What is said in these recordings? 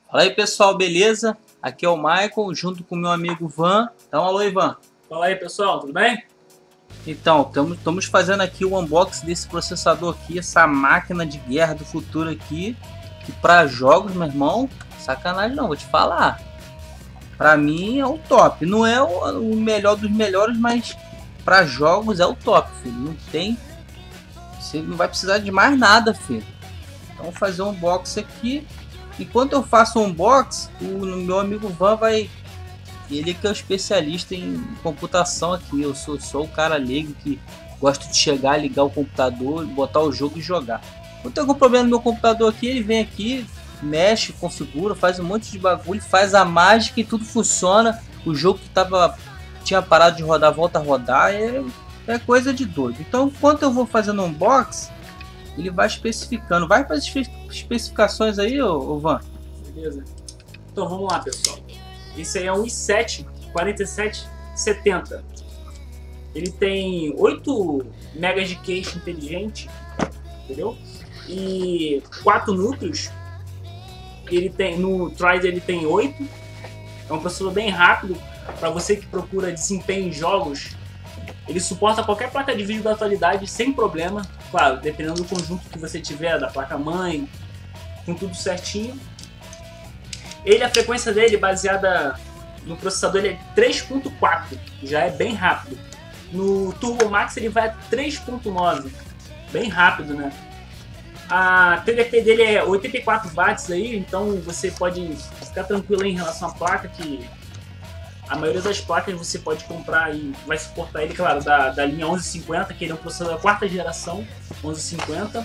Fala aí pessoal, beleza? Aqui é o Michael, junto com meu amigo Van. Então, alô Ivan. Fala aí pessoal, tudo bem? Então, estamos fazendo aqui o unboxing desse processador aqui, essa máquina de guerra do futuro aqui. Que para jogos, meu irmão, sacanagem não, vou te falar. Pra mim é o top. Não é o melhor dos melhores, mas para jogos é o top, filho. Não tem... Você não vai precisar de mais nada, filho. Então, vou fazer um unboxing aqui. Enquanto eu faço o unboxing, o meu amigo Van vai... Ele que é o especialista em computação aqui. Eu sou só o cara leigo que gosta de chegar, ligar o computador, botar o jogo e jogar. Quando tem algum problema no meu computador aqui, ele vem aqui, mexe, configura, faz um monte de bagulho, faz a mágica e tudo funciona. O jogo que tinha parado de rodar, volta a rodar. É coisa de doido. Então, enquanto eu vou fazendo um unboxing, ele vai especificando. Vai para as especificações aí, ô Van. Beleza. Então vamos lá, pessoal. Esse aí é um i7 4770. Ele tem 8 MB de cache inteligente, entendeu? E 4 núcleos. Ele tem no Trident ele tem 8. É um processador bem rápido para você que procura desempenho em jogos. Ele suporta qualquer placa de vídeo da atualidade sem problema. Claro, dependendo do conjunto que você tiver, da placa-mãe, com tudo certinho. A frequência dele, baseada no processador, ele é 3.4, já é bem rápido. No Turbo Max ele vai a 3.9, bem rápido, né? A TDP dele é 84 watts aí, então você pode ficar tranquilo em relação à placa, que a maioria das placas você pode comprar e vai suportar ele, claro, da linha 1150, que ele é um processador da quarta geração, 1150.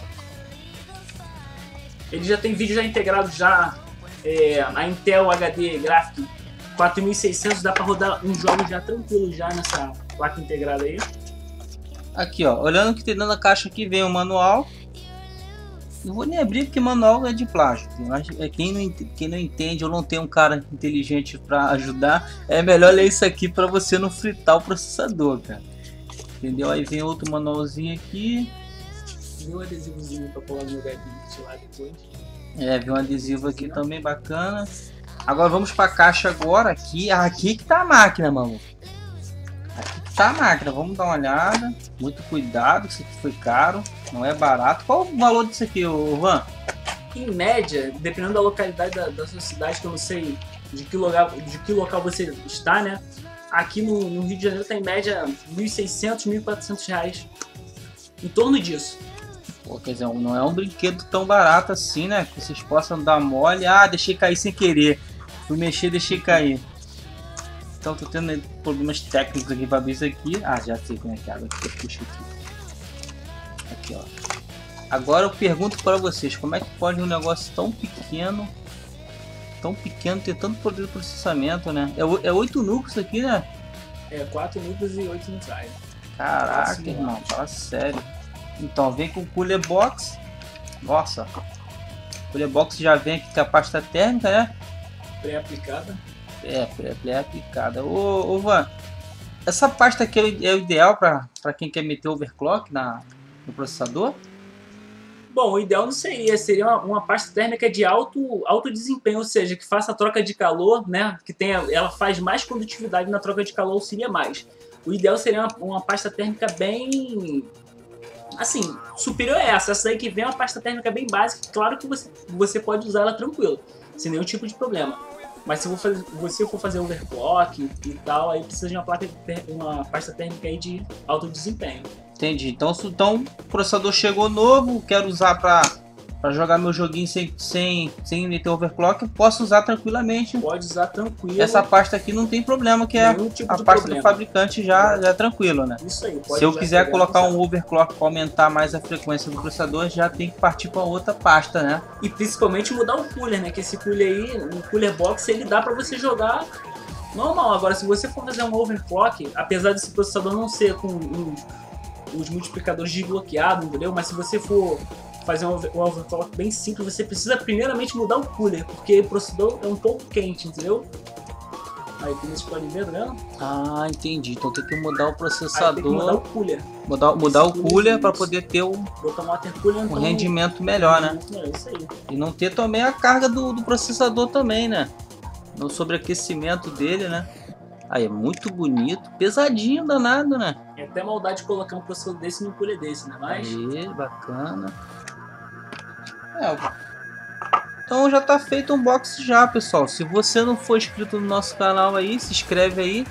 Ele já tem vídeo já integrado já. A Intel HD Graphics 4600, dá para rodar um jogo já tranquilo já nessa placa integrada aí. Aqui ó, olhando que tem dentro da caixa aqui vem o manual. Não vou nem abrir porque manual é de plástico. Quem não entende ou não tem um cara inteligente para ajudar, é melhor ler isso aqui para você não fritar o processador, cara. Entendeu? Aí vem outro manualzinho aqui. Viu um adesivozinho para colar no meu gabinete lá depois. Vem um adesivo aqui também bacana. Agora vamos para a caixa agora. Aqui que tá a máquina, mano. Aqui que tá a máquina. Vamos dar uma olhada. Muito cuidado, isso aqui foi caro. Não é barato. Qual o valor disso aqui, Van? Em média, dependendo da localidade da sua cidade, que eu não sei de que local você está, né? Aqui no Rio de Janeiro tá em média R$1.600, R$1.400. Em torno disso. Pô, quer dizer, não é um brinquedo tão barato assim, né? Que vocês possam dar mole. Ah, deixei cair sem querer. Fui mexer, deixei cair. Então tô tendo problemas técnicos aqui para abrir isso aqui. Ah, já sei como é que abre aqui. Puxa aqui. Aqui, ó. Agora eu pergunto para vocês, como é que pode um negócio tão pequeno ter tanto poder de processamento, né? É 8 núcleos aqui, né? 4 núcleos e 8 no drive. Caraca, irmão, fala sério. Então, vem com o Cooler Box. Nossa, o Cooler Box já vem aqui com a pasta térmica, né? Pré-aplicada. Pré-aplicada. Ô Van, essa pasta aqui é o ideal para quem quer meter overclock no processador? Bom, o ideal não seria uma pasta térmica de alto desempenho, ou seja, que faça a troca de calor, né? Ela faz mais condutividade na troca de calor, auxilia mais. O ideal seria uma pasta térmica bem, assim, superior a essa aí que vem uma pasta térmica bem básica. Claro que você pode usar ela tranquilo, sem nenhum tipo de problema. Mas se você for fazer overclock e tal, aí precisa de uma pasta térmica aí de alto desempenho. Entendi. Então o processador chegou novo, quero usar para jogar meu joguinho sem meter overclock, eu posso usar tranquilamente. Pode usar tranquilo. Essa pasta aqui não tem problema, que é tipo a pasta do fabricante já é tranquilo, né? Isso aí. Se eu quiser colocar um overclock para aumentar mais a frequência do processador, já tem que partir para outra pasta, né? E principalmente mudar o cooler, né? Que esse cooler aí, o cooler box, ele dá para você jogar normal. Agora, se você for fazer um overclock, apesar desse processador não ser com os multiplicadores desbloqueados, entendeu? Mas se você for fazer um overclock bem simples, você precisa primeiramente mudar o cooler, porque o processador é um pouco quente, entendeu? Aí tem esse plano de vendo, né? Ah, entendi. Então tem que mudar o Aí tem que processador, mudar o cooler. mudar o cooler para poder ter Botar um water cooler, um rendimento melhor, né? Isso aí. E não ter também a carga do processador também, né? No sobreaquecimento dele, né? Aí é muito bonito, pesadinho, danado, né? É até maldade colocar um processador desse num cooler desse, né? Mas Aí, bacana. Então já tá feito o unboxing já, pessoal. Se você não for inscrito no nosso canal aí, se inscreve aí.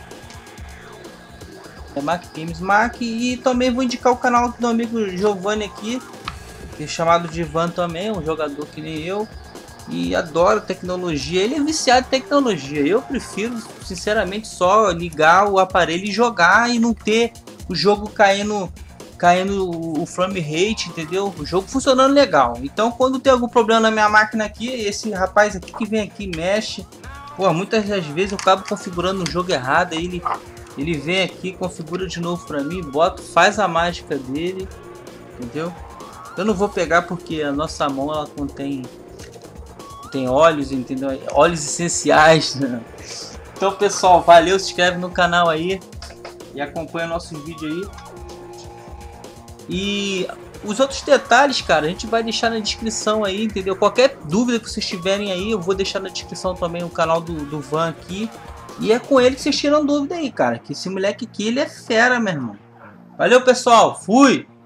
É Mac Games Mac. E também vou indicar o canal do meu amigo Giovanni aqui, que é chamado de Ivan também, um jogador que nem eu. E adora tecnologia. Ele é viciado em tecnologia. Eu prefiro, sinceramente, só ligar o aparelho e jogar e não ter o jogo caindo o frame rate, entendeu? O jogo funcionando legal. Então, quando tem algum problema na minha máquina aqui, esse rapaz aqui que vem aqui mexe. Pô, muitas das vezes eu acabo configurando um jogo errado. Aí ele vem aqui, configura de novo pra mim, bota, faz a mágica dele, entendeu? Eu não vou pegar porque a nossa mão ela contém óleos, entendeu? Óleos essenciais, né? Então, pessoal, valeu, se inscreve no canal aí e acompanha nossos vídeos aí. E os outros detalhes, cara, a gente vai deixar na descrição aí, entendeu? Qualquer dúvida que vocês tiverem aí, eu vou deixar na descrição também o canal do Van aqui. E é com ele que vocês tiram dúvida aí, cara. Que esse moleque aqui, ele é fera, meu irmão. Valeu, pessoal. Fui!